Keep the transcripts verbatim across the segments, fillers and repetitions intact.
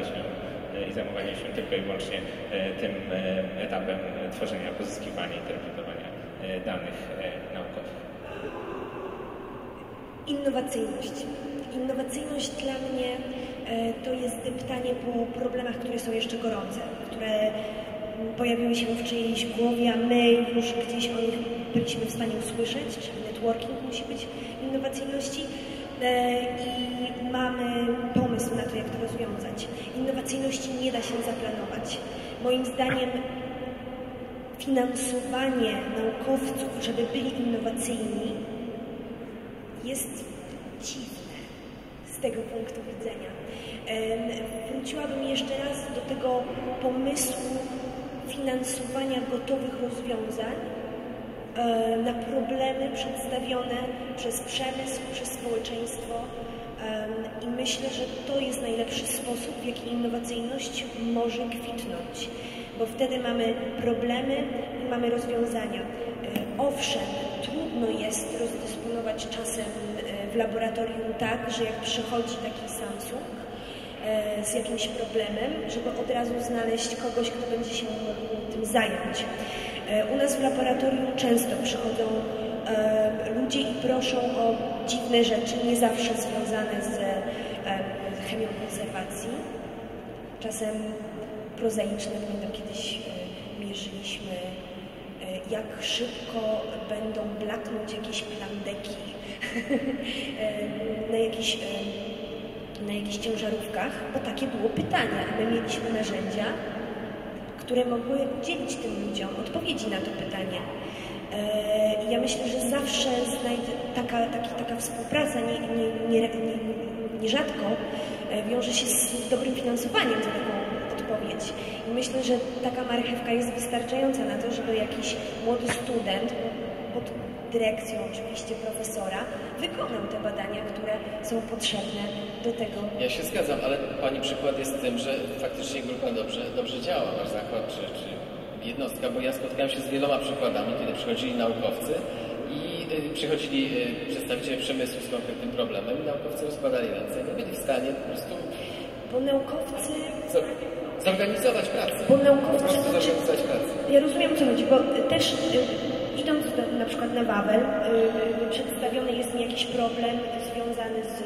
się i zajmowanie się tylko i wyłącznie tym etapem tworzenia, pozyskiwania, interpretowania danych naukowych. Innowacyjność. Innowacyjność dla mnie to jest deptanie po problemach, które są jeszcze gorące, które pojawiły się w czyjejś głowie, a my już gdzieś o nich byliśmy w stanie usłyszeć, czyli networking musi być innowacyjności i mamy pomysł na to, jak to rozwiązać. Innowacyjności nie da się zaplanować. Moim zdaniem finansowanie naukowców, żeby byli innowacyjni, jest dziwne z tego punktu widzenia. Wróciłabym jeszcze raz do tego pomysłu finansowania gotowych rozwiązań na problemy przedstawione przez przemysł, przez społeczeństwo i myślę, że to jest najlepszy sposób, w jaki innowacyjność może kwitnąć, bo wtedy mamy problemy i mamy rozwiązania. Owszem, trudno jest rozdysponować czasem w laboratorium tak, że jak przychodzi taki Samsung z jakimś problemem, żeby od razu znaleźć kogoś, kto będzie się mógł tym zająć. U nas w laboratorium często przychodzą ludzie i proszą o dziwne rzeczy, nie zawsze związane z chemią konserwacji. Czasem prozaiczne, pamiętam kiedyś mierzyliśmy, jak szybko będą blaknąć jakieś plandeki na jakichś na jakichś ciężarówkach, bo takie było pytanie, a my mieliśmy narzędzia, które mogły udzielić tym ludziom odpowiedzi na to pytanie. I ja myślę, że zawsze znajdę taka, taki, taka współpraca nie, nie, nie, nie, nierzadko wiąże się z dobrym finansowaniem za taką odpowiedź. I myślę, że taka marchewka jest wystarczająca na to, żeby jakiś młody student pod dyrekcją oczywiście profesora wykonał te badania, które są potrzebne do tego. Ja się zgadzam, ale Pani przykład jest tym, że faktycznie grupa dobrze, dobrze działa, Wasz zakład czy, czy jednostka, bo ja spotkałem się z wieloma przykładami, kiedy przychodzili naukowcy i y, przychodzili y, przedstawiciele przemysłu z konkretnym problemem i naukowcy rozkładali ręce i nie byli w stanie po prostu... Bo naukowcy... Co? Zorganizować pracę. Bo naukowcy... Po prostu zorganizować pracę. Ja rozumiem, co chodzi, bo też... Y Idąc do, na przykład na Wawel, yy, przedstawiony jest mi jakiś problem związany z,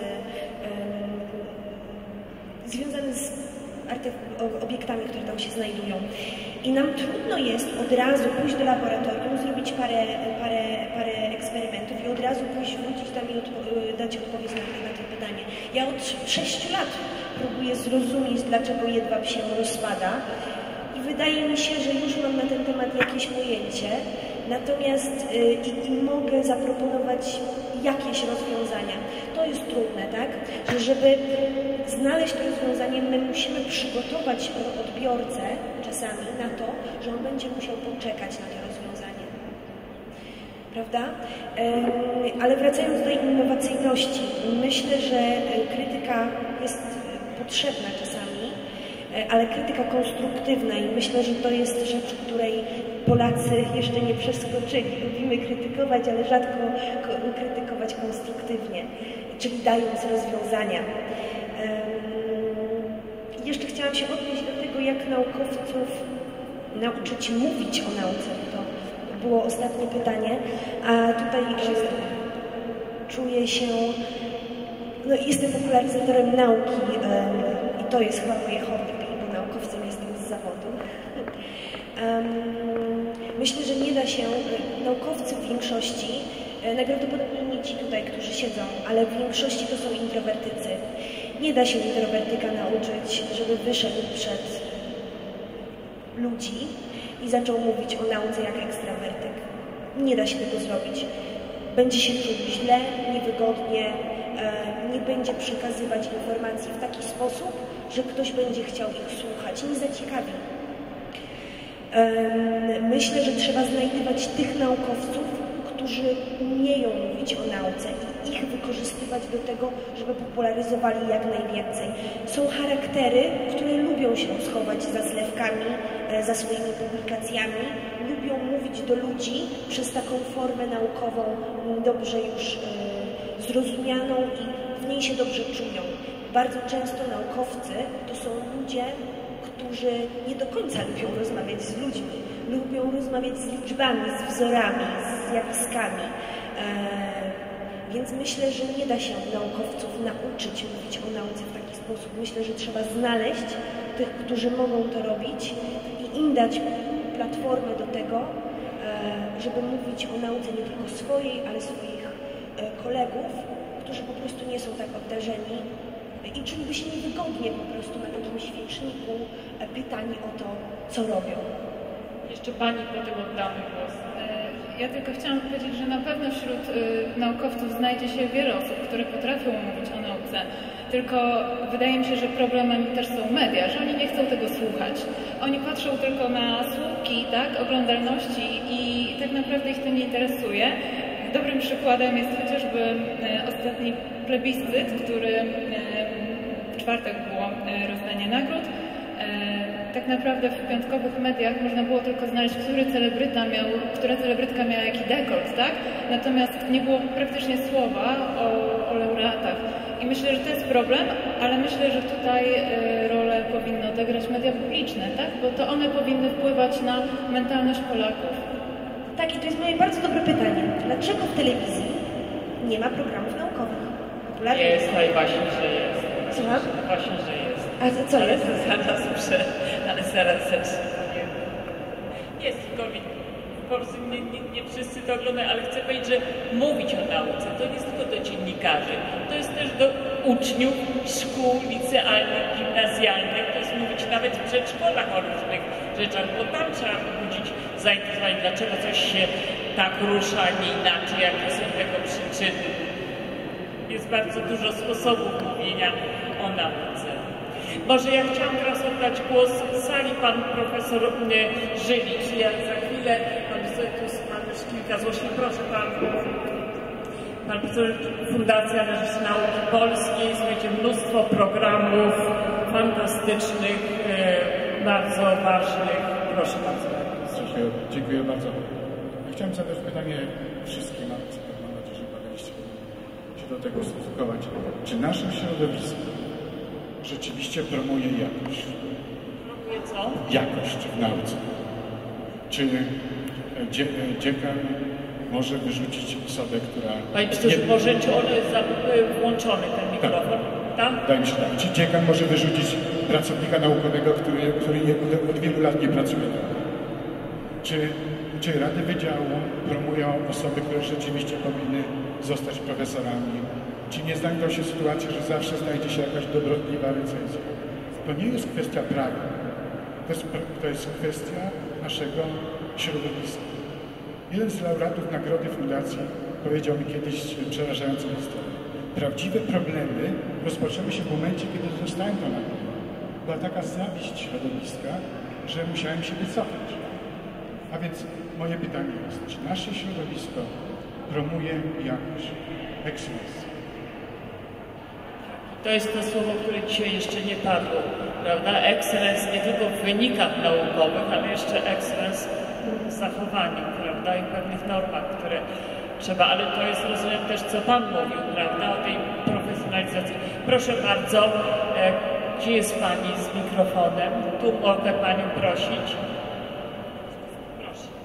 yy, związany z obiektami, które tam się znajdują. I nam trudno jest od razu pójść do laboratorium, zrobić parę, parę, parę eksperymentów i od razu pójść, wrócić tam i odpo dać odpowiedź na, na to pytanie. Ja od sześciu lat próbuję zrozumieć, dlaczego jedwab się rozpada i wydaje mi się, że już mam na ten temat jakieś pojęcie. Natomiast y, i, i mogę zaproponować jakieś rozwiązania. To jest trudne, tak? Że żeby znaleźć to rozwiązanie, my musimy przygotować odbiorcę czasami na to, że on będzie musiał poczekać na to rozwiązanie. Prawda? Y, ale wracając do innowacyjności, myślę, że krytyka jest potrzebna czasami, ale krytyka konstruktywna i myślę, że to jest rzecz, której Polacy jeszcze nie przeskoczyli. Lubimy krytykować, ale rzadko krytykować konstruktywnie, czyli dając rozwiązania. I jeszcze chciałam się odnieść do tego, jak naukowców nauczyć mówić o nauce. To było ostatnie pytanie, a tutaj czuję się... No, jestem popularyzatorem nauki i to jest chyba moje hobby, bo naukowcem jestem z zawodu. Myślę, że nie da się, naukowcy w większości, najprawdopodobniej nie ci tutaj, którzy siedzą, ale w większości to są introwertycy. Nie da się introwertyka nauczyć, żeby wyszedł przed ludzi i zaczął mówić o nauce jak ekstrawertyk. Nie da się tego zrobić. Będzie się czuł źle, niewygodnie, nie będzie przekazywać informacji w taki sposób, że ktoś będzie chciał ich słuchać, nie zaciekawi. Myślę, że trzeba znajdywać tych naukowców, którzy umieją mówić o nauce i ich wykorzystywać do tego, żeby popularyzowali jak najwięcej. Są charaktery, które lubią się schować za zlewkami, za swoimi publikacjami, lubią mówić do ludzi przez taką formę naukową dobrze już zrozumianą i w niej się dobrze czują. Bardzo często naukowcy to są ludzie, którzy nie do końca lubią rozmawiać z ludźmi, lubią rozmawiać z liczbami, z wzorami, z zjawiskami. E, więc myślę, że nie da się naukowców nauczyć mówić o nauce w taki sposób. Myślę, że trzeba znaleźć tych, którzy mogą to robić i im dać platformę do tego, e, żeby mówić o nauce nie tylko swojej, ale swoich e, kolegów, którzy po prostu nie są tak obdarzeni i czuliby się niewygodnie po prostu na takim świeczniku pytani o to, co robią. Jeszcze Pani, potem oddamy głos. Ja tylko chciałam powiedzieć, że na pewno wśród y, naukowców znajdzie się wiele osób, które potrafią mówić o nauce. Tylko wydaje mi się, że problemem też są media, że oni nie chcą tego słuchać. Oni patrzą tylko na słupki, tak, oglądalności i tak naprawdę ich to nie interesuje. Dobrym przykładem jest chociażby y, ostatni plebiscyt, który y, w czwartek było y, rozdanie nagród. Tak naprawdę w piątkowych mediach można było tylko znaleźć, który celebryta miał, która celebrytka miała jaki dekolt, tak? Natomiast nie było praktycznie słowa o, o laureatach. I myślę, że to jest problem, ale myślę, że tutaj rolę powinny odegrać media publiczne, tak? Bo to one powinny wpływać na mentalność Polaków. Tak, i to jest moje bardzo dobre pytanie. Dlaczego w telewizji nie ma programów naukowych? Popularnie jest, najważniej, że jest. Słucham? Właśnie, że jest. A co ale jest? Zaraz, prze, ale zaraz zacznie. Jest COVID. W Polsce nie, nie, nie wszyscy to oglądają, ale chcę powiedzieć, że mówić o nauce to nie jest tylko do dziennikarzy, to jest też do uczniów szkół licealnych, gimnazjalnych, to jest mówić nawet w przedszkolach o różnych rzeczach, bo tam trzeba budzić zainteresowanie, dlaczego coś się tak rusza, a nie inaczej, jakie są tego przyczyny. Jest bardzo dużo sposobów mówienia o nauce. Może ja chciałam teraz oddać głos w sali pan profesor Żylicz. Ja za chwilę, pan tu mam już kilka złośni, proszę pan, pan profesor Fundacja na Rzecz Nauki Polskiej, słuchajcie, mnóstwo programów fantastycznych, e, bardzo ważnych. Proszę bardzo. Dziękuję, dziękuję bardzo. Chciałem zadać pytanie wszystkim, ale mam nadzieję, że powinniście się do tego ustosunkować. Czy nasze środowisko rzeczywiście promuje jakość? Promuje co? Jakość w nauce. Czy dzie, dziekan może wyrzucić osobę, która... Panie profesorze, może czy on jest włączony, ten mikrofon? Tak? Wydaje mi się tak. Czy dziekan może wyrzucić pracownika naukowego, który, który nie, od wielu lat nie pracuje? Czy, czy rady wydziału promują osoby, które rzeczywiście powinny zostać profesorami? Czy nie znajdą się sytuacje, że zawsze znajdzie się jakaś dobrotliwa recenzja? To nie jest kwestia prawa. To jest, to jest kwestia naszego środowiska. Jeden z laureatów Nagrody Fundacji powiedział mi kiedyś przerażającą historię. Prawdziwe problemy rozpoczęły się w momencie, kiedy dostałem tę nagrodę. Była taka zawiść środowiska, że musiałem się wycofać. A więc moje pytanie jest, czy nasze środowisko promuje jakość, excellence? To jest to słowo, które dzisiaj jeszcze nie padło, prawda? Excellence nie tylko w wynikach naukowych, ale jeszcze excellence w zachowaniu, prawda? I w pewnych normach, które trzeba, ale to jest, rozumiem, też co Pan mówił, prawda? O tej profesjonalizacji. Proszę bardzo, e, gdzie jest Pani z mikrofonem? Tu mogę Panią prosić. Proszę.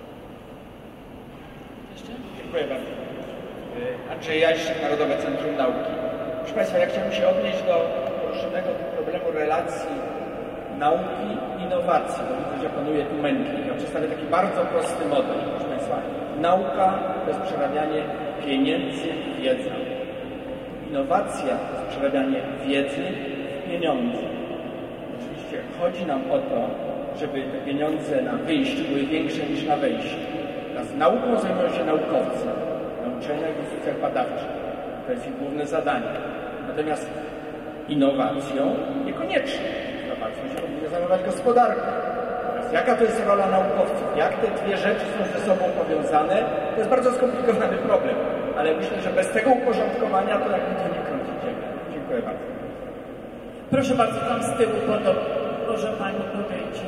Jeszcze? Dziękuję bardzo. Andrzej Jaśczak, Narodowe Centrum Nauki. Proszę Państwa, ja chciałem się odnieść do poruszonego problemu relacji nauki i innowacji, bo widzę, że panuje tu mętlik. Ja przedstawię taki bardzo prosty model. Proszę Państwa, nauka to jest przerabianie pieniędzy w wiedzę. Innowacja to jest przerabianie wiedzy w pieniądze. Oczywiście chodzi nam o to, żeby te pieniądze na wyjściu były większe niż na wejściu. Teraz nauką zajmują się naukowcy na uczelniach i instytucjach badawczych. To jest ich główne zadanie. Natomiast innowacją niekoniecznie. Innowacją się powinna zajmować gospodarka. Teraz jaka to jest rola naukowców? Jak te dwie rzeczy są ze sobą powiązane? To jest bardzo skomplikowany problem. Ale myślę, że bez tego uporządkowania to jakby to nie krąży ziemię. Dziękuję bardzo. Proszę bardzo, tam z tyłu podobno. Może Pani podejdzie.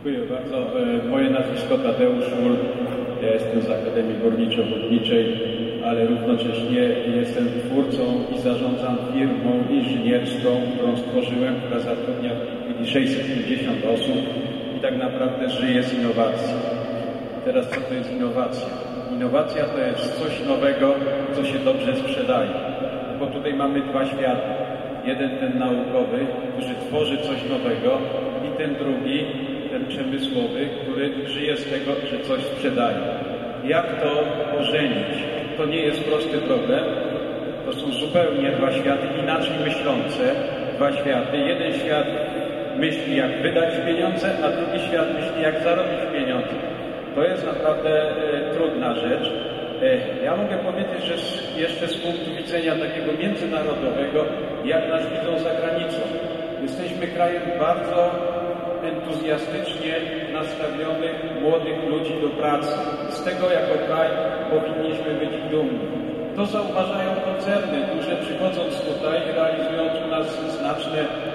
Dziękuję bardzo. Moje nazwisko Tadeusz Szul. Ja jestem z Akademii Górniczo-Hutniczej, ale równocześnie jestem twórcą i zarządzam firmą inżynierską, którą stworzyłem, która zatrudnia w tej chwili sześćset pięćdziesiąt osób i tak naprawdę żyje z innowacji. Teraz co to jest innowacja? Innowacja to jest coś nowego, co się dobrze sprzedaje. Bo tutaj mamy dwa światy. Jeden ten naukowy, który tworzy coś nowego, i ten drugi, ten przemysłowy, który żyje z tego, że coś sprzedaje. Jak to ożenić? To nie jest prosty problem. To są zupełnie dwa światy inaczej myślące. Dwa światy. Jeden świat myśli, jak wydać pieniądze, a drugi świat myśli, jak zarobić pieniądze. To jest naprawdę e, trudna rzecz. E, ja mogę powiedzieć, że z, jeszcze z punktu widzenia takiego międzynarodowego, jak nas widzą za granicą. Jesteśmy krajem bardzo entuzjastycznie nastawionych młodych ludzi do pracy. Z tego jako kraj powinniśmy być dumni. To zauważają koncerny duże, przychodząc tutaj, realizując u nas znaczne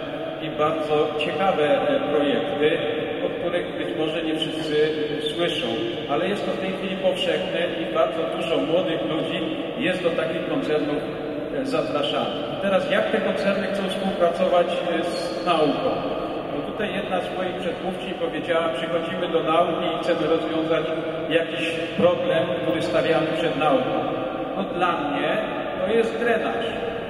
i bardzo ciekawe projekty, o których być może nie wszyscy słyszą, ale jest to w tej chwili powszechne i bardzo dużo młodych ludzi jest do takich koncernów zapraszanych. I teraz jak te koncerny chcą współpracować z nauką? No tutaj jedna z moich przedmówczyń powiedziała, przychodzimy do nauki i chcemy rozwiązać jakiś problem, który stawiamy przed nauką. No dla mnie to jest drenaż.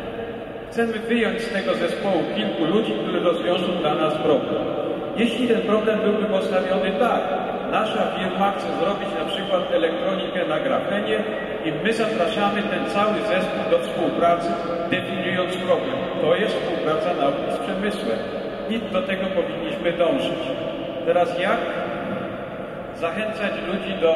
Chcemy wyjąć z tego zespołu kilku ludzi, którzy rozwiążą dla nas problem. Jeśli ten problem byłby postawiony tak, nasza firma chce zrobić na przykład elektronikę na grafenie i my zapraszamy ten cały zespół do współpracy, definiując problem. To jest współpraca nauki z przemysłem i do tego powinniśmy dążyć. Teraz jak zachęcać ludzi do,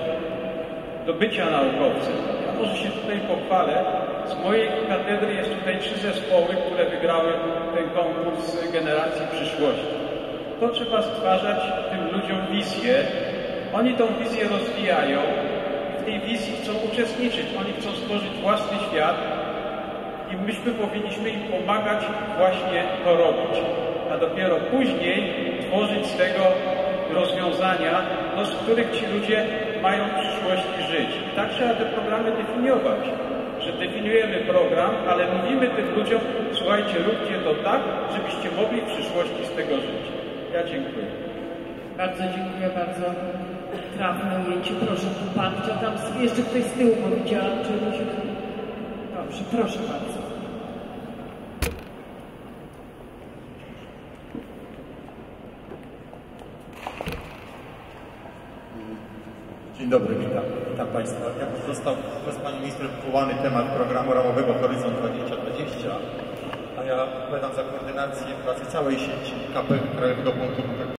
do bycia naukowcem? Ja może się tutaj pochwalę. Z mojej katedry jest tutaj trzy zespoły, które wygrały ten konkurs generacji przyszłości. To trzeba stwarzać tym ludziom wizję. Oni tą wizję rozwijają. W tej wizji chcą uczestniczyć. Oni chcą stworzyć własny świat i myśmy powinniśmy im pomagać właśnie to robić. A dopiero później tworzyć z tego rozwiązania, no, z których ci ludzie mają w przyszłości żyć. I tak trzeba te programy definiować. Że definiujemy program, ale mówimy tym ludziom, słuchajcie, róbcie to tak, żebyście mogli w przyszłości z tego żyć. Ja dziękuję. Bardzo dziękuję, bardzo trafne ujęcie. Proszę, tu pan chciał tam, jeszcze ktoś z tyłu, bo widziałam, czy musi... Dobrze, proszę bardzo. Dzień dobry, witam, witam Państwa. Jak został przez Panią Ministrem powołany temat programu ramowego Horyzont dwadzieścia dwadzieścia, a ja odpowiadam za koordynację pracy całej sieci K P Krajowego Punktu